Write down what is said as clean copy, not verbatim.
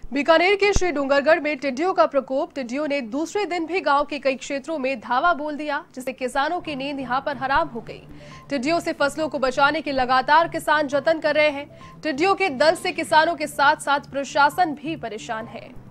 बीकानेर के श्री डूंगरगढ़ में टिड्डियों का प्रकोप। टिड्डियों ने दूसरे दिन भी गांव के कई क्षेत्रों में धावा बोल दिया, जिससे किसानों की नींद यहां पर हराम हो गई। टिड्डियों से फसलों को बचाने के लगातार किसान जतन कर रहे हैं। टिड्डियों के दल से किसानों के साथ साथ प्रशासन भी परेशान है।